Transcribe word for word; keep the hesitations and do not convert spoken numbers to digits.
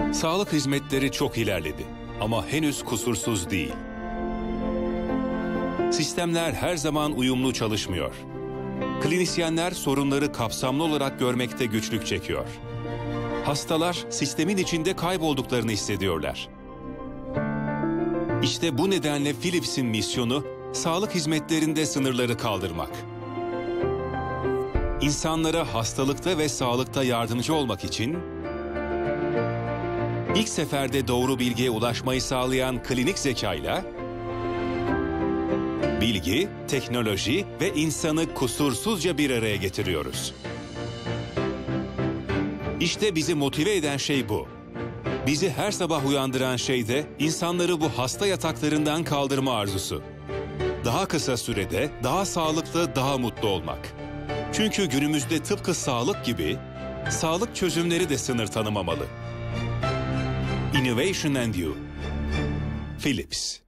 Sağlık hizmetleri çok ilerledi ama henüz kusursuz değil. Sistemler her zaman uyumlu çalışmıyor. Klinisyenler sorunları kapsamlı olarak görmekte güçlük çekiyor. Hastalar sistemin içinde kaybolduklarını hissediyorlar. İşte bu nedenle Philips'in misyonu sağlık hizmetlerinde sınırları kaldırmak. İnsanlara hastalıkta ve sağlıkta yardımcı olmak için ilk seferde doğru bilgiye ulaşmayı sağlayan klinik zekayla bilgi, teknoloji ve insanı kusursuzca bir araya getiriyoruz. İşte bizi motive eden şey bu. Bizi her sabah uyandıran şey de insanları bu hasta yataklarından kaldırma arzusu. Daha kısa sürede, daha sağlıklı, daha mutlu olmak. Çünkü günümüzde tıpkı sağlık gibi, sağlık çözümleri de sınır tanımamalı. Innovation and You. Philips.